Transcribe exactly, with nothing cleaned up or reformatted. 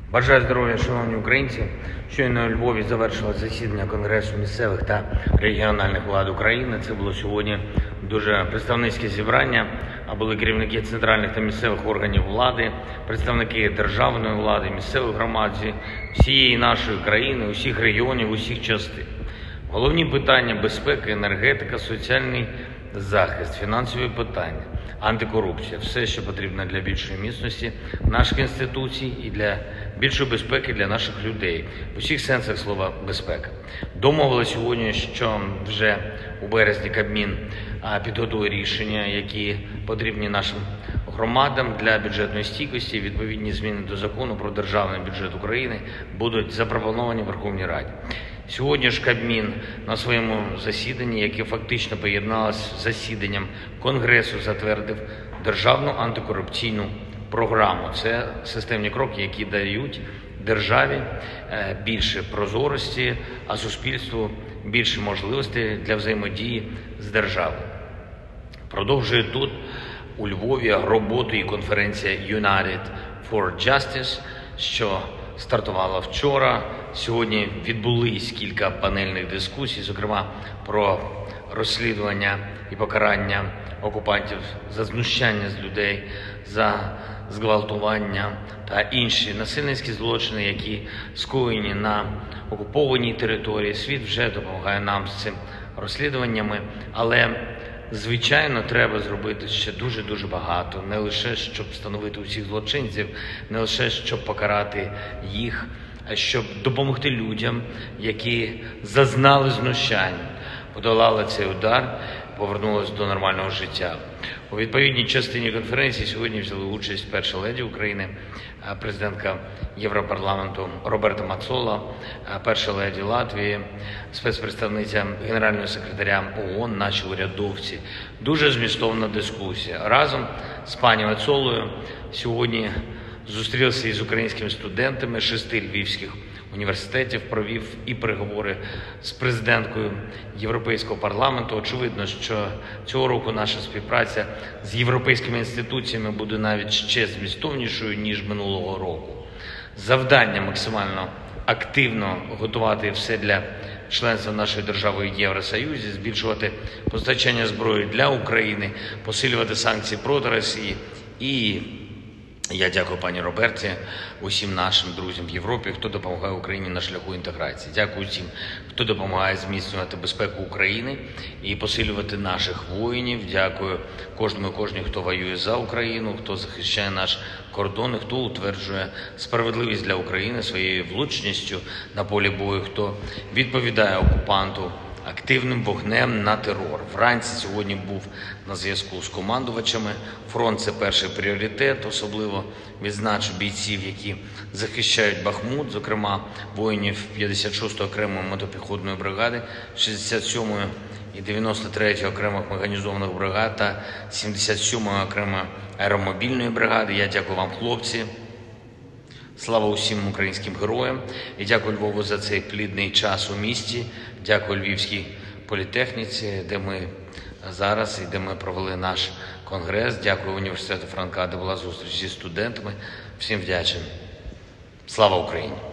Бажаю здоров'я, шановні українці. Щойно у Львові завершилось засідання Конгресу місцевих та регіональних влад України. Це було сьогодні дуже представницьке зібрання, а були керівники центральних та місцевих органів влади, представники державної влади, місцевих громад всієї нашої країни, усіх регіонів, усіх частин. Головні питання – безпека, енергетика, соціальний захист, фінансові питання, антикорупція – все, що потрібно для більшої міцності наших інституцій і для більшої безпеки для наших людей. В усіх сенсах слова безпека. Домовилися сьогодні, що вже у березні Кабмін підготує рішення, які потрібні нашим громадам для бюджетної стійкості. Відповідні зміни до Закону про державний бюджет України будуть запропоновані Верховній Раді. Сьогодні ж Кабмін на своєму засіданні, яке фактично поєдналося з засіданням Конгресу, затвердив державну антикорупційну програму. Це системні кроки, які дають державі більше прозорості, а суспільству більше можливостей для взаємодії з державою. Продовжує тут у Львові роботу і конференція United for Justice, що стартувала вчора. Сьогодні відбулись кілька панельних дискусій, зокрема про розслідування і покарання окупантів за знущання з людей, за зґвалтування та інші насильницькі злочини, які скоєні на окупованій території. Світ вже допомагає нам з цим розслідуваннями, але звичайно, треба зробити ще дуже-дуже багато. Не лише, щоб встановити усіх злочинців, не лише, щоб покарати їх, а щоб допомогти людям, які зазнали знущань, подолали цей удар, повернулися до нормального життя. У відповідній частині конференції сьогодні взяли участь перша леді України, президентка Європарламенту Роберта Мацола, перша леді Латвії, спецпредставниця Генерального секретаря ООН, наші урядовці. Дуже змістовна дискусія. Разом з пані Мацолою сьогодні зустрівся із українськими студентами шести львівських університетів, провів і переговори з президенткою Європейського парламенту. Очевидно, що цього року наша співпраця з європейськими інституціями буде навіть ще змістовнішою, ніж минулого року. Завдання максимально активно готувати все для членства нашої держави в Євросоюзі, збільшувати постачання зброї для України, посилювати санкції проти Росії. І я дякую пані Роберті, усім нашим друзям в Європі, хто допомагає Україні на шляху інтеграції. Дякую всім, хто допомагає зміцнювати безпеку України і посилювати наших воїнів. Дякую кожному і кожній, хто воює за Україну, хто захищає наш кордон, хто утверджує справедливість для України своєю влучністю на полі бою, хто відповідає окупанту активним вогнем на терор. Вранці сьогодні був на зв'язку з командувачами. Фронт – це перший пріоритет. Особливо відзначу бійців, які захищають Бахмут, зокрема воїнів п'ятдесят шостої окремої мотопіхотної бригади, шістдесят сьомої і дев'яносто третьої окремих механізованих бригад та сімдесят сьомої окремої аеромобільної бригади. Я дякую вам, хлопці. Слава усім українським героям і дякую Львову за цей плідний час у місті. Дякую Львівській політехніці, де ми зараз і де ми провели наш конгрес. Дякую університету Франка, де була зустріч зі студентами. Всім вдячний. Слава Україні!